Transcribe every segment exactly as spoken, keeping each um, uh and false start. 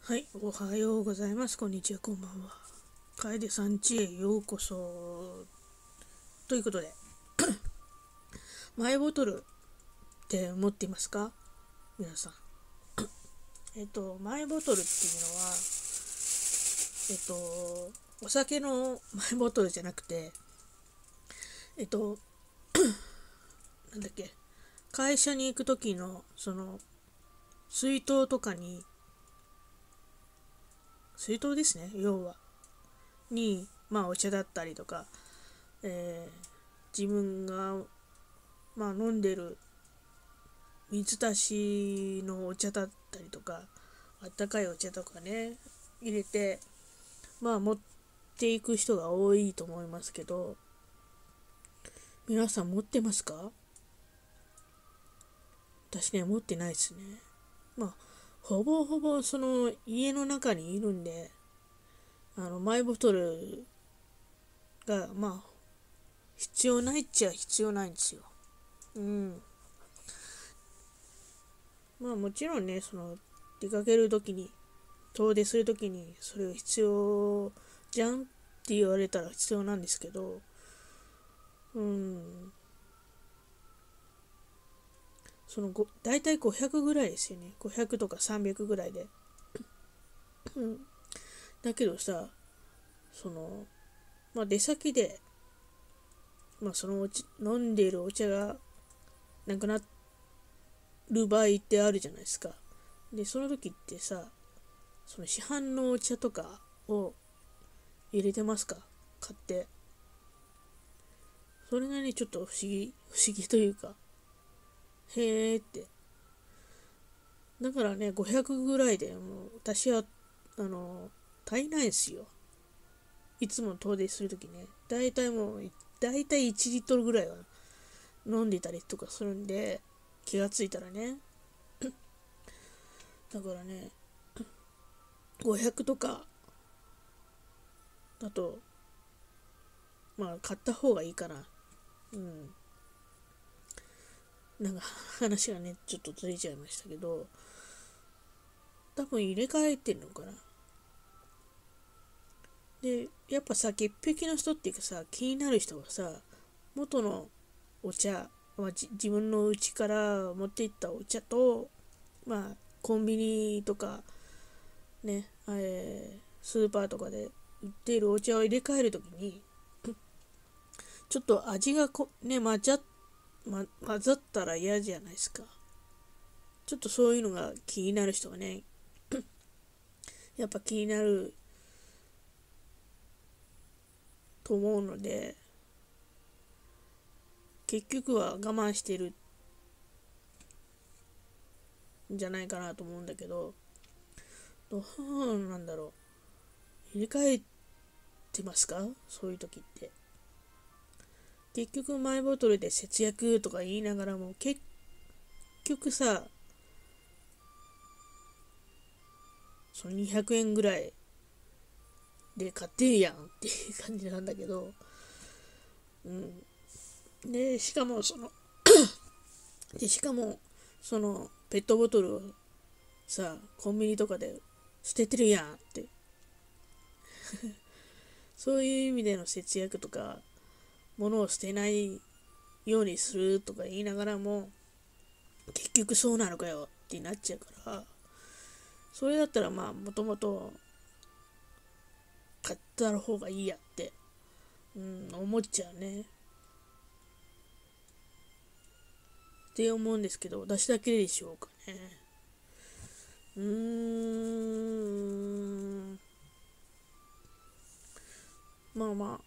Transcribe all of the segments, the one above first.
はい、おはようございます。こんにちは、こんばんは。楓さん家へようこそ。ということで、マイボトルって持っていますか皆さん。えっと、マイボトルっていうのは、えっと、お酒のマイボトルじゃなくて、えっと、なんだっけ、会社に行く時の、その、水筒とかに、水筒ですね、要は。に、まあ、お茶だったりとか、えー自分が、まあ、飲んでる水出しのお茶だったりとか、あったかいお茶とかね、入れて、まあ持っていく人が多いと思いますけど、皆さん持ってますか？私ね、持ってないですね。まあ、ほぼほぼその家の中にいるんで、あの、マイボトルが、まあ、必要ないっちゃ必要ないんですよ。うん。まあもちろんね、その、出かけるときに、遠出するときにそれを必要じゃんって言われたら必要なんですけど、うん、その大体ごひゃくぐらいですよね。ごひゃくとかさんびゃくぐらいで。うん、だけどさ、その、まあ、出先で、まあ、そのおち飲んでいるお茶がなくなる場合ってあるじゃないですか。で、その時ってさ、その市販のお茶とかを入れてますか？買って。それがね、ちょっと不思議、不思議というか、へーって。だからね、ごひゃくぐらいでもう、私は、あの、足りないんですよ。いつも遠出するときね。だいたいもう、だいたいいちリットルぐらいは飲んでたりとかするんで、気がついたらね。だからね、ごひゃくとかだと、まあ、買った方がいいかな。うん。なんか、話がね、ちょっとずれちゃいましたけど、多分入れ替えてんのかな。で、やっぱさ、潔癖の人っていうかさ、気になる人はさ、元のお茶、まあ、自分の家から持っていったお茶と、まあ、コンビニとか、ね、えースーパーとかで売っているお茶を入れ替えるときに、ちょっと味がこ、ね、混ざっ、ま、混ざったら嫌じゃないですか。ちょっとそういうのが気になる人はね、やっぱ気になると思うので、結局は我慢してるんじゃないかなと思うんだけど、どうなんだろう。入れ替えてますか？そういう時って。結局マイボトルで節約とか言いながらも、結局さ、そのにひゃくえんぐらいで買ってるやんっていう感じなんだけど、うん。で、しかもその、で、しかも、その、ペットボトルをさ、コンビニとかで捨ててるやんって、そういう意味での節約とか、物を捨てないようにするとか言いながらも、結局そうなのかよってなっちゃうから、それだったらまあ、もともと買った方がいいやって、うん、思っちゃうね。って思うんですけど、私だけでしょうかね。うーん。まあまあ、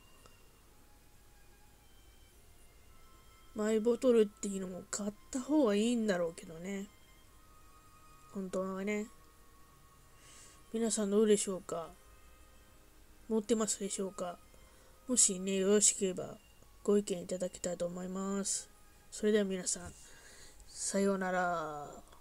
マイボトルっていうのも買った方がいいんだろうけどね。本当はね。皆さんどうでしょうか？持ってますでしょうか？もしね、よろしければご意見いただきたいと思います。それでは皆さん、さようなら。